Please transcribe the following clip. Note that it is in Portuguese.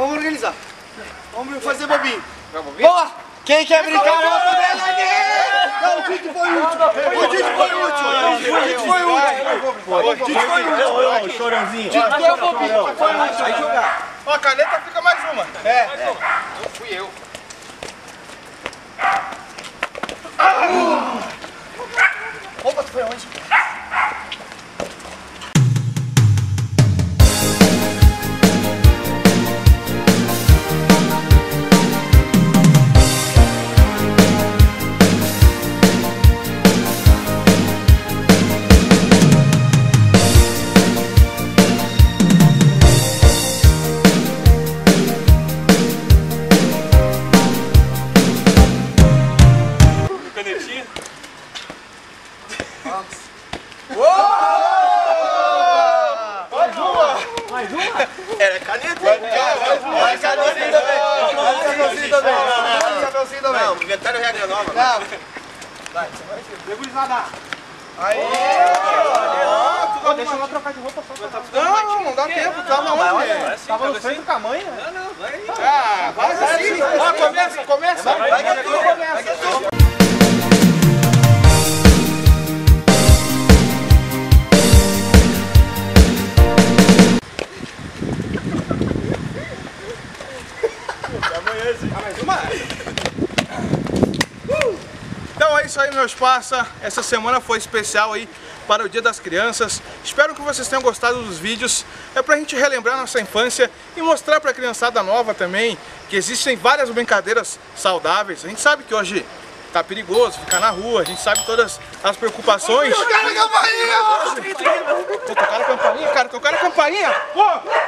vamos organizar. Vamos fazer bobinho. Vamos lá! Quem quer brincar? Não, o Vídeo foi o último. O Vídeo foi o último. O Vídeo foi o último. O Vídeo foi o último. Chorãozinho. Vídeo foi o bobinho. Foi o último. Vai jogar. Ó, a caneta fica mais uma. É. Não fui eu. Opa, tu foi onde? Canetinha. Mais uma? Era caneta. Mais canelzinho também. Mais canelzinho também. Mais canelzinho também. Não, inventaram regra nova. Não. Vai, você vai ser. Degurizada. Aí. Deixa eu lá trocar de roupa só. Não dá tempo. Tava onde? Tava no centro com a mãe, né? Não, vai. Ah, faz assim. Ah, começa. Vai que tu começa. Então é isso aí, meus parça. Essa semana foi especial aí para o Dia das Crianças. Espero que vocês tenham gostado dos vídeos. É pra gente relembrar nossa infância e mostrar pra criançada nova também que existem várias brincadeiras saudáveis. A gente sabe que hoje tá perigoso ficar na rua, a gente sabe todas as preocupações. Tocaram a campainha! Tocaram a campainha, cara, tocaram a campainha! Pô!